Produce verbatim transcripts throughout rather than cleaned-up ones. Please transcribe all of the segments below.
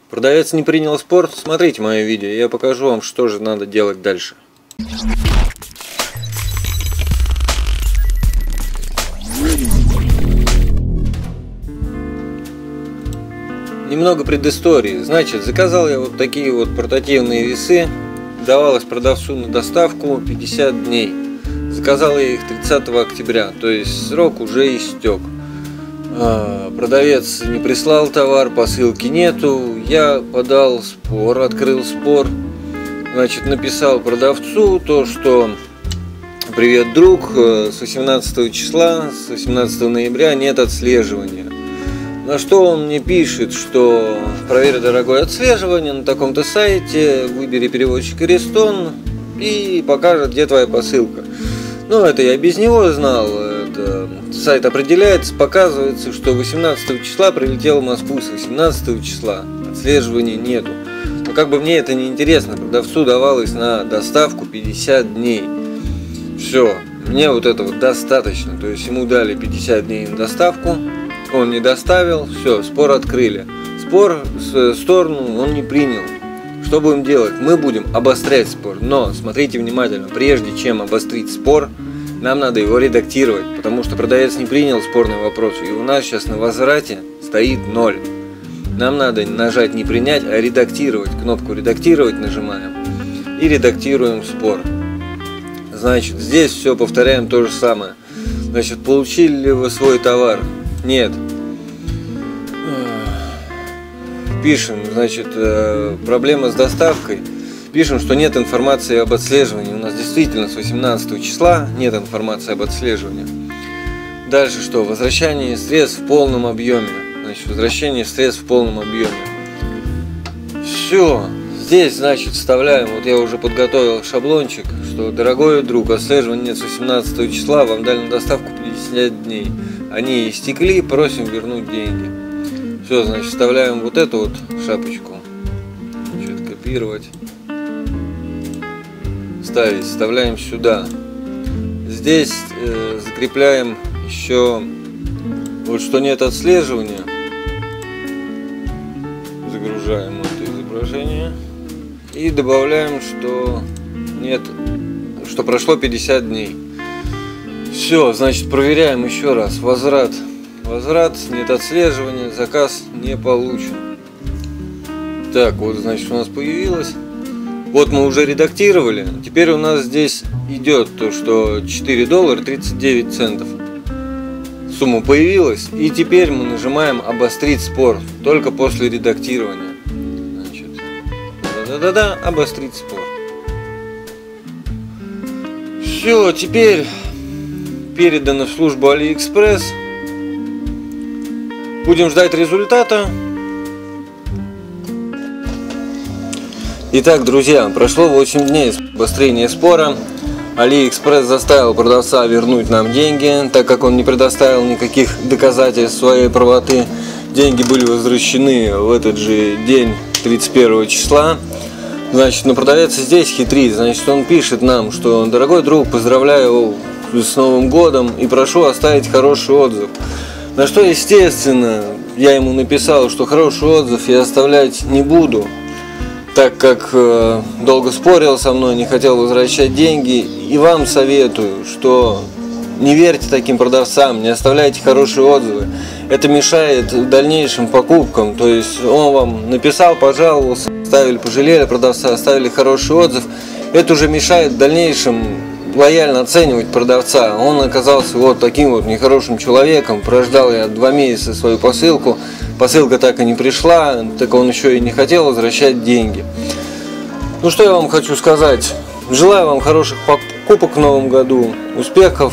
Продавец не принял спор. Смотрите мое видео, я покажу вам, что же надо делать дальше. Немного предыстории. Значит, заказал я вот такие вот портативные весы. Давалось продавцу на доставку пятьдесят дней. Заказал я их тридцатого октября, то есть срок уже истек. Продавец не прислал товар, посылки нету. Я подал спор, открыл спор. Значит, написал продавцу то, что: привет, друг, с восемнадцатого числа, с восемнадцатого ноября нет отслеживания. На что он мне пишет, что: проверь, дорогое, отслеживание на таком-то сайте, выбери переводчик Ariston и покажет, где твоя посылка. Ну, это я без него знал. Это сайт определяется, показывается, что восемнадцатого числа прилетел в Москву, с восемнадцатого числа отслеживания нету. Но как бы мне это не интересно, продавцу давалось на доставку пятьдесят дней. Все, мне вот этого достаточно. То есть ему дали пятьдесят дней на доставку, он не доставил, все, спор открыли. Спор с сторону он не принял. Что будем делать? Мы будем обострять спор. Но смотрите внимательно, прежде чем обострить спор, нам надо его редактировать, потому что продавец не принял спорный вопрос, и у нас сейчас на возврате стоит ноль. Нам надо нажать не принять, а редактировать. Кнопку редактировать нажимаем и редактируем спор. Значит, здесь все повторяем то же самое. Значит, получили ли вы свой товар? Нет. Пишем, значит, проблема с доставкой. Пишем, что нет информации об отслеживании. У нас действительно с восемнадцатого числа нет информации об отслеживании. Дальше что? Возвращение средств в полном объеме. Значит, возвращение средств в полном объеме. Все. Здесь, значит, вставляем. Вот я уже подготовил шаблончик, что: дорогой друг, отслеживания нет с восемнадцатого числа, вам дали на доставку пятьдесят дней. Они истекли, просим вернуть деньги. Все, значит, вставляем вот эту вот шапочку. Значит, копировать. Ставить, вставляем сюда. Здесь э, закрепляем еще вот что нет отслеживания. Загружаем это изображение и добавляем, что нет, что прошло пятьдесят дней. Все, значит, проверяем еще раз. Возврат. Возврат, нет отслеживания, заказ не получен. Так, вот, значит, у нас появилось. Вот мы уже редактировали. Теперь у нас здесь идет то, что четыре доллара тридцать девять центов. Сумма появилась. И теперь мы нажимаем обострить спор. Только после редактирования. Значит, да-да-да, обострить спор. Все, теперь передано в службу AliExpress. Будем ждать результата. Итак, друзья, прошло восемь дней с обострения спора. AliExpress заставил продавца вернуть нам деньги, так как он не предоставил никаких доказательств своей правоты. Деньги были возвращены в этот же день, тридцать первого числа. Значит, но продавец здесь хитрит. Значит, он пишет нам, что: дорогой друг, поздравляю с Новым годом и прошу оставить хороший отзыв. На что, естественно, я ему написал, что хороший отзыв я оставлять не буду, так как э, долго спорил со мной, не хотел возвращать деньги. И вам советую, что не верьте таким продавцам, не оставляйте хорошие отзывы. Это мешает дальнейшим покупкам. То есть он вам написал, пожаловался, оставили, пожалели продавца, оставили хороший отзыв. Это уже мешает дальнейшим лояльно оценивать продавца. Он оказался вот таким вот нехорошим человеком. Прождал я два месяца свою посылку. Посылка так и не пришла, так он еще и не хотел возвращать деньги. Ну что я вам хочу сказать. Желаю вам хороших покупок в новом году. Успехов.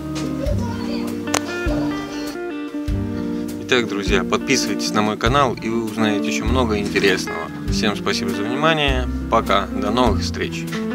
Итак, друзья, подписывайтесь на мой канал, и вы узнаете еще много интересного. Всем спасибо за внимание. Пока. До новых встреч.